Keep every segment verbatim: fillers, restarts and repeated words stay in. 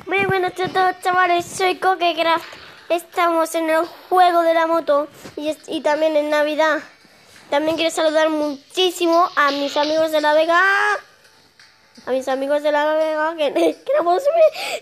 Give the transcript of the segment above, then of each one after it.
Muy buenas a todos, chavales, soy CoqueCraft. Estamos en el juego de la moto y, es, y también en Navidad. También quiero saludar muchísimo a mis amigos de La Vega. A mis amigos de La Vega que, que no puedo subir.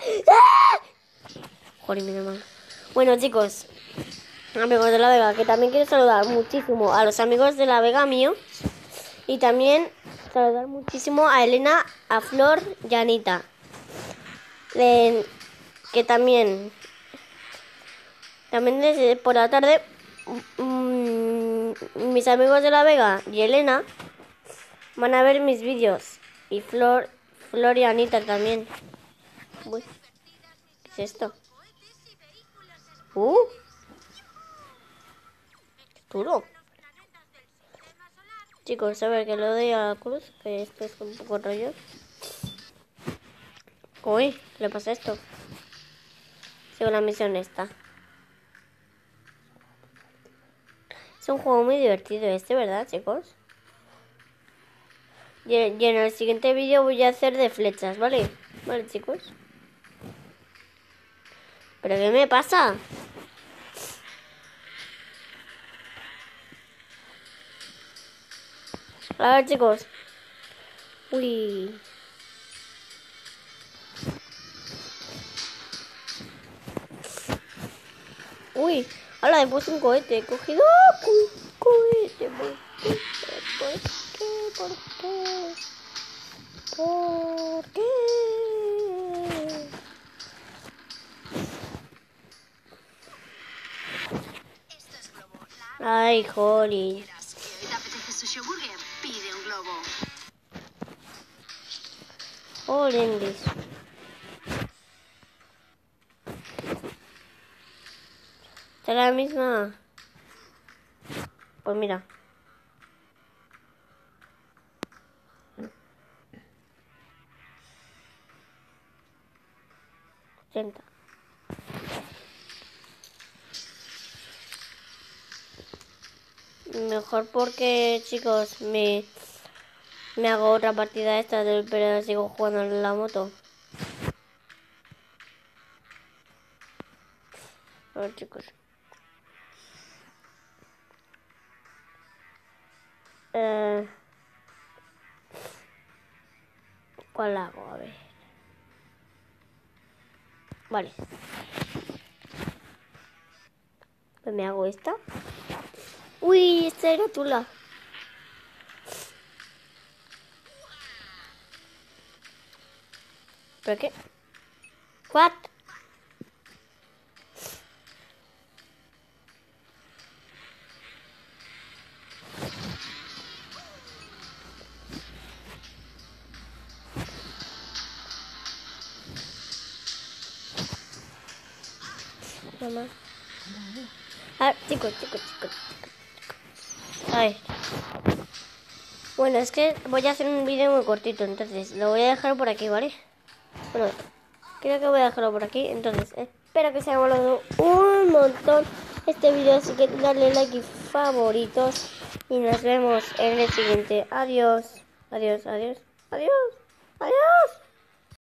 Joder, mi hermano. Bueno, chicos, amigos de La Vega, que también quiero saludar muchísimo a los amigos de La Vega mío. Y también saludar muchísimo a Elena, a Flor y a Anita. Eh, que también también desde por la tarde mmm, mis amigos de La Vega y Elena van a ver mis vídeos y Flor Flor y Anita también. Uy, ¿qué es esto? Uh, duro. Chicos, a ver que le doy a la cruz, que esto es un poco rollo. Uy, ¿qué le pasa a esto? Sigo la misión esta. Es un juego muy divertido este, ¿verdad, chicos? Y en el siguiente vídeo voy a hacer de flechas, ¿vale? Vale, chicos. ¿Pero qué me pasa? A ver, chicos. Uy. Uy. Ahora he puesto un cohete. He cogido un cohete. ¿Por qué? ¿Por qué? ¿Por qué? ¿Por qué? Ay, Holly. ¿Te apetece sushi o burger? Pide un globo. Holly. ¿Será la misma? Pues mira. ochenta. Mejor porque, chicos, me, me hago otra partida esta, del, pero sigo jugando en la moto. A ver, chicos. Eh, ¿Cuál hago? A ver. Vale. Pues me hago esta. Uy, esta era tula. ¿Pero qué? ¿What? Mamá. A ver, chicos, chicos, chicos, chicos. A ver. Bueno, es que voy a hacer un vídeo muy cortito, entonces lo voy a dejar por aquí, ¿vale? Bueno, creo que voy a dejarlo por aquí, entonces espero que os haya molado un montón este vídeo, así que dale like y favoritos y nos vemos en el siguiente. Adiós, adiós, adiós, adiós, adiós.